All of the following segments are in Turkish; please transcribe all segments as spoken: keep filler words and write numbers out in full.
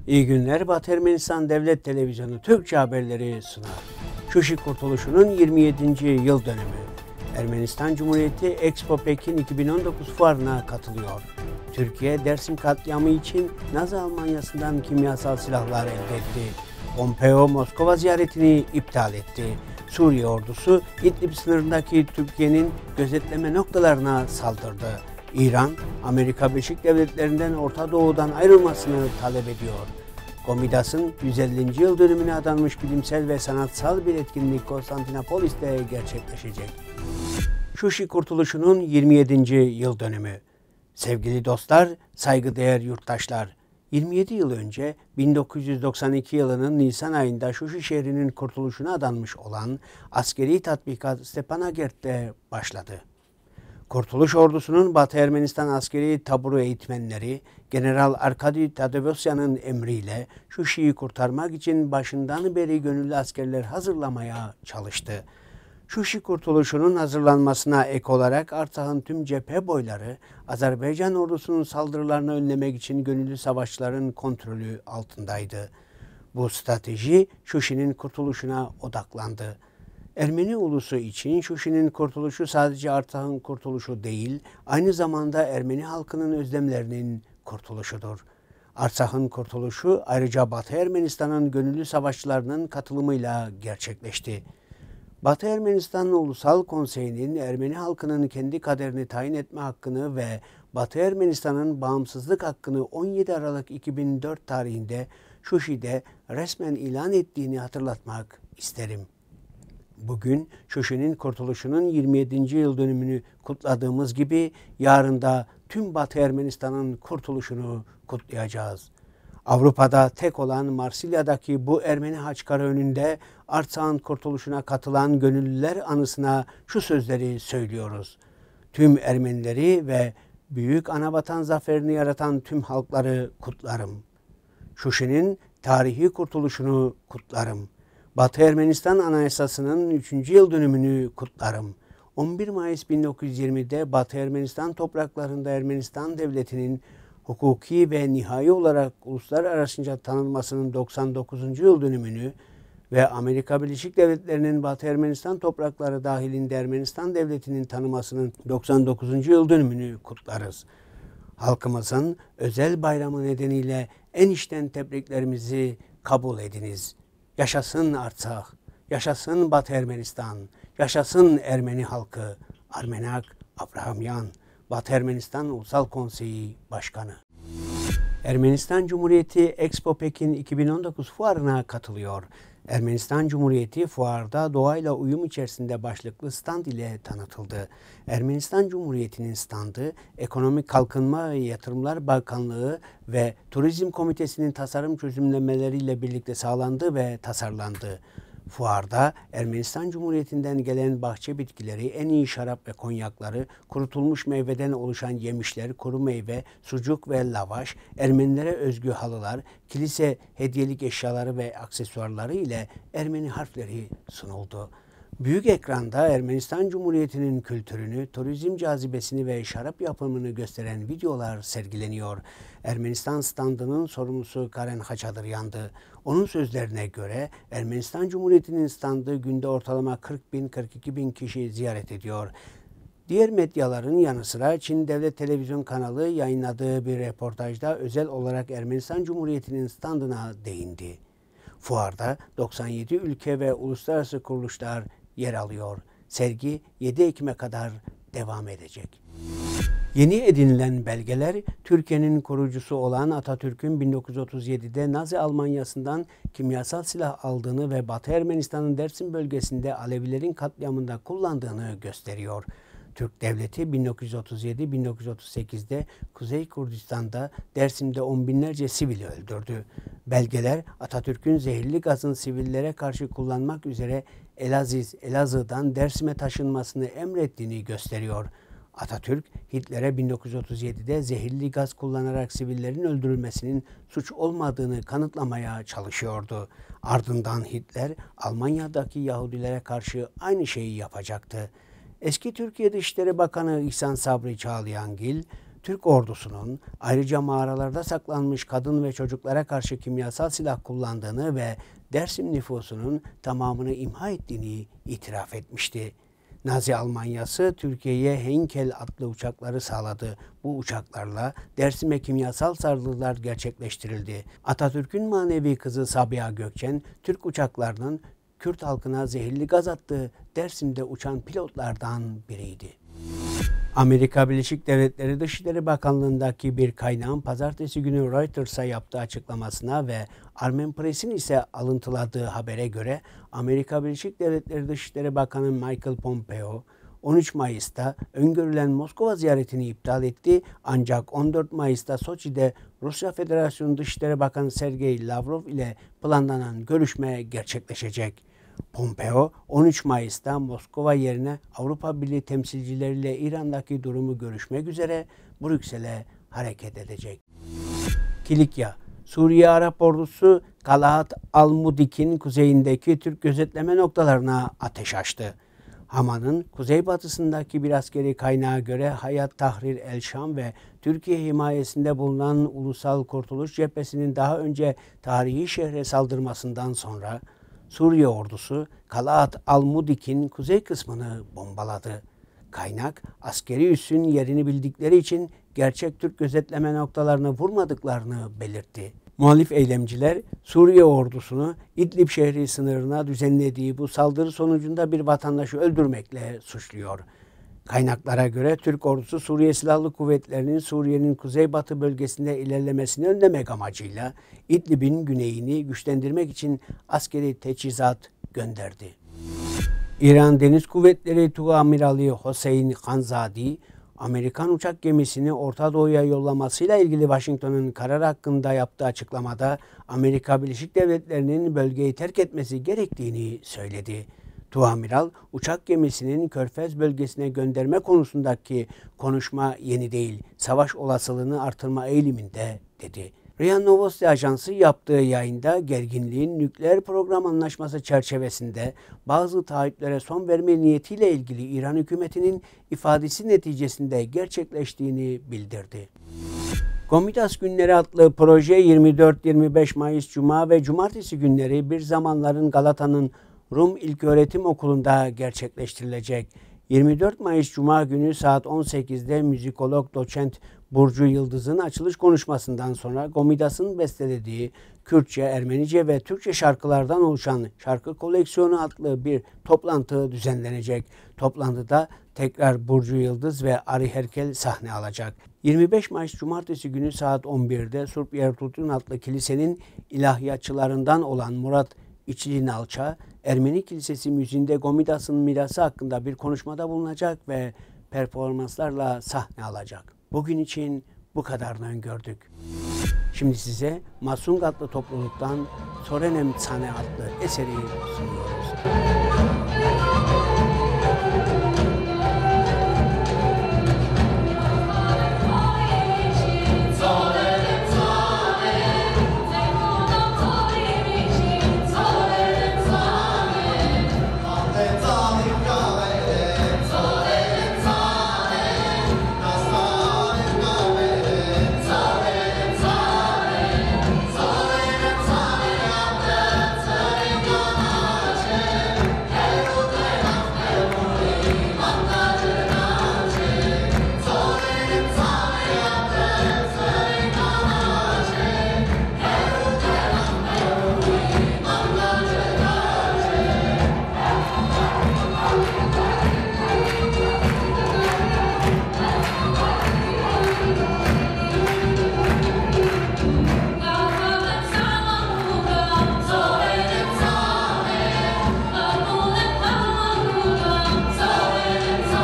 İyi günler. Batı Ermenistan Devlet Televizyonu Türkçe haberleri sunar. Şuşi Kurtuluşu'nun yirmi yedinci yıl dönümü. Ermenistan Cumhuriyeti Expo Pekin iki bin on dokuz fuarına katılıyor. Türkiye, Dersim katliamı için Nazi Almanyası'ndan kimyasal silahlar elde etti. Pompeo, Moskova ziyaretini iptal etti. Suriye ordusu İdlib sınırındaki Türkiye'nin gözetleme noktalarına saldırdı. İran, Amerika Birleşik Devletleri'nden Orta Doğu'dan ayrılmasını talep ediyor. Komidas'ın yüz ellinci yıl dönümüne adanmış bilimsel ve sanatsal bir etkinlik Konstantinopolis'te gerçekleşecek. Şuşi Kurtuluşu'nun yirmi yedinci yıl dönümü. Sevgili dostlar, saygıdeğer yurttaşlar, yirmi yedi yıl önce bin dokuz yüz doksan iki yılının Nisan ayında Şuşi şehrinin kurtuluşuna adanmış olan askeri tatbikat Stepanakert'te başladı. Kurtuluş Ordusu'nun Batı Ermenistan askeri taburu eğitmenleri General Arkadi Tadevosyan'ın emriyle Şuşi'yi kurtarmak için başından beri gönüllü askerler hazırlamaya çalıştı. Şuşi Kurtuluşu'nun hazırlanmasına ek olarak Artsak'ın tüm cephe boyları Azerbaycan ordusunun saldırılarını önlemek için gönüllü savaşçıların kontrolü altındaydı. Bu strateji Şuşi'nin kurtuluşuna odaklandı. Ermeni ulusu için Şuşi'nin kurtuluşu sadece Artsak'ın kurtuluşu değil, aynı zamanda Ermeni halkının özlemlerinin kurtuluşudur. Artsak'ın kurtuluşu ayrıca Batı Ermenistan'ın gönüllü savaşçılarının katılımıyla gerçekleşti. Batı Ermenistan Ulusal Konseyi'nin Ermeni halkının kendi kaderini tayin etme hakkını ve Batı Ermenistan'ın bağımsızlık hakkını on yedi Aralık iki bin dört tarihinde Şuşi'de resmen ilan ettiğini hatırlatmak isterim. Bugün Şuşi'nin kurtuluşunun yirmi yedinci yıl dönümünü kutladığımız gibi yarın da tüm Batı Ermenistan'ın kurtuluşunu kutlayacağız. Avrupa'da tek olan Marsilya'daki bu Ermeni haçkarı önünde Artsak'ın kurtuluşuna katılan gönüllüler anısına şu sözleri söylüyoruz. Tüm Ermenileri ve büyük anavatan zaferini yaratan tüm halkları kutlarım. Şuşi'nin tarihi kurtuluşunu kutlarım. Batı Ermenistan Anayasası'nın üçüncü yıl dönümünü kutlarım. on bir Mayıs bin dokuz yüz yirmide Batı Ermenistan topraklarında Ermenistan Devleti'nin hukuki ve nihai olarak uluslararasıca tanınmasının doksan dokuzuncu yıl dönümünü ve Amerika Birleşik Devletleri'nin Batı Ermenistan toprakları dahilinde Ermenistan Devleti'nin tanımasının doksan dokuzuncu yıl dönümünü kutlarız. Halkımızın özel bayramı nedeniyle en içten tebriklerimizi kabul ediniz. Yaşasın Artsak, yaşasın Batı Ermenistan, yaşasın Ermeni halkı. Armenak Abrahamyan, Batı Ermenistan Ulusal Konseyi Başkanı. Ermenistan Cumhuriyeti Expo Pekin iki bin on dokuz fuarına katılıyor. Ermenistan Cumhuriyeti fuarda doğayla uyum içerisinde başlıklı stand ile tanıtıldı. Ermenistan Cumhuriyeti'nin standı Ekonomik Kalkınma ve Yatırımlar Bakanlığı ve Turizm Komitesi'nin tasarım çözümlemeleriyle birlikte sağlandı ve tasarlandı. Fuarda Ermenistan Cumhuriyeti'nden gelen bahçe bitkileri, en iyi şarap ve konyakları, kurutulmuş meyveden oluşan yemişler, kuru meyve, sucuk ve lavaş, Ermenilere özgü halılar, kilise hediyelik eşyaları ve aksesuarları ile Ermeni harfleri sunuldu. Büyük ekranda Ermenistan Cumhuriyeti'nin kültürünü, turizm cazibesini ve şarap yapımını gösteren videolar sergileniyor. Ermenistan standının sorumlusu Karen Haçadıryan'dı. Onun sözlerine göre Ermenistan Cumhuriyeti'nin standı günde ortalama kırk bin kırk iki bin kişi ziyaret ediyor. Diğer medyaların yanı sıra Çin Devlet Televizyon kanalı yayınladığı bir reportajda özel olarak Ermenistan Cumhuriyeti'nin standına değindi. Fuarda doksan yedi ülke ve uluslararası kuruluşlar yer alıyor. Sergi yedi Ekim'e kadar devam edecek. Yeni edinilen belgeler, Türkiye'nin kurucusu olan Atatürk'ün bin dokuz yüz otuz yedide Nazi Almanyası'ndan kimyasal silah aldığını ve Batı Ermenistan'ın Dersim bölgesinde Alevilerin katliamında kullandığını gösteriyor. Türk Devleti bin dokuz yüz otuz yedi bin dokuz yüz otuz sekizde Kuzey Kürdistan'da Dersim'de on binlerce sivili öldürdü. Belgeler Atatürk'ün zehirli gazın sivillere karşı kullanmak üzere Elaziz, Elazığ'dan Dersim'e taşınmasını emrettiğini gösteriyor. Atatürk, Hitler'e bin dokuz yüz otuz yedide zehirli gaz kullanarak sivillerin öldürülmesinin suç olmadığını kanıtlamaya çalışıyordu. Ardından Hitler, Almanya'daki Yahudilere karşı aynı şeyi yapacaktı. Eski Türkiye Dışişleri Bakanı İhsan Sabri Çağlayangil, Türk ordusunun ayrıca mağaralarda saklanmış kadın ve çocuklara karşı kimyasal silah kullandığını ve Dersim nüfusunun tamamını imha ettiğini itiraf etmişti. Nazi Almanyası Türkiye'ye Heinkel adlı uçakları sağladı. Bu uçaklarla Dersim'e kimyasal saldırılar gerçekleştirildi. Atatürk'ün manevi kızı Sabiha Gökçen, Türk uçaklarının Kürt halkına zehirli gaz attığı Dersim'de uçan pilotlardan biriydi. Amerika Birleşik Devletleri Dışişleri Bakanlığı'ndaki bir kaynağın pazartesi günü Reuters'a yaptığı açıklamasına ve Armen Press'in ise alıntıladığı habere göre Amerika Birleşik Devletleri Dışişleri Bakanı Michael Pompeo, on üç Mayıs'ta öngörülen Moskova ziyaretini iptal etti ancak on dört Mayıs'ta Soçi'de Rusya Federasyonu Dışişleri Bakanı Sergey Lavrov ile planlanan görüşme gerçekleşecek. Pompeo, on üç Mayıs'ta Moskova yerine Avrupa Birliği temsilcileriyle İran'daki durumu görüşmek üzere Brüksel'e hareket edecek. Kilikya, Suriye Arap Ordusu Galaat Al-Mudik'in kuzeyindeki Türk gözetleme noktalarına ateş açtı. Haman'ın kuzeybatısındaki bir askeri kaynağa göre Hayat Tahrir el-Şam ve Türkiye himayesinde bulunan Ulusal Kurtuluş Cephesi'nin daha önce tarihi şehre saldırmasından sonra Suriye ordusu Galaat Al-Mudik'in kuzey kısmını bombaladı. Kaynak, askeri üssün yerini bildikleri için gerçek Türk gözetleme noktalarını vurmadıklarını belirtti. Muhalif eylemciler, Suriye ordusunu İdlib şehri sınırına düzenlediği bu saldırı sonucunda bir vatandaşı öldürmekle suçluyor. Kaynaklara göre Türk ordusu Suriye Silahlı Kuvvetleri'nin Suriye'nin kuzeybatı bölgesinde ilerlemesini önlemek amacıyla İdlib'in güneyini güçlendirmek için askeri teçhizat gönderdi. İran Deniz Kuvvetleri Tuamirali Hossein Khanzadi, Amerikan uçak gemisini Orta Doğu'ya yollamasıyla ilgili Washington'un kararı hakkında yaptığı açıklamada Amerika Birleşik Devletleri'nin bölgeyi terk etmesi gerektiğini söyledi. Tuamiral, uçak gemisinin Körfez bölgesine gönderme konusundaki konuşma yeni değil, savaş olasılığını artırma eğiliminde dedi. R I A Novosti Ajansı yaptığı yayında gerginliğin nükleer program anlaşması çerçevesinde bazı taahhütlere son verme niyetiyle ilgili İran hükümetinin ifadesi neticesinde gerçekleştiğini bildirdi. Gomidas Günleri adlı proje yirmi dört yirmi beş Mayıs Cuma ve Cumartesi günleri bir zamanların Galata'nın Rum İlköğretim Okulu'nda gerçekleştirilecek. yirmi dört Mayıs Cuma günü saat on sekizde müzikolog doçent Burcu Yıldız'ın açılış konuşmasından sonra Gomidas'ın bestelediği Kürtçe, Ermenice ve Türkçe şarkılardan oluşan şarkı koleksiyonu adlı bir toplantı düzenlenecek. Toplantıda tekrar Burcu Yıldız ve Ari Herkel sahne alacak. yirmi beş Mayıs Cumartesi günü saat on birde Surp Yertutun adlı kilisenin ilahiyatçılarından olan Murat İçli Nalça, Ermeni Kilisesi müziğinde Gomidas'ın mirası hakkında bir konuşmada bulunacak ve performanslarla sahne alacak. Bugün için bu kadarını öngördük. Şimdi size Masung adlı topluluktan Sorenem Tsane adlı eseri sunuyoruz.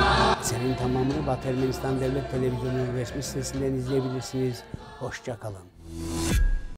Batı Ermenistan Devlet Televizyonu'nun resmi sitesinden izleyebilirsiniz. Hoşça kalın.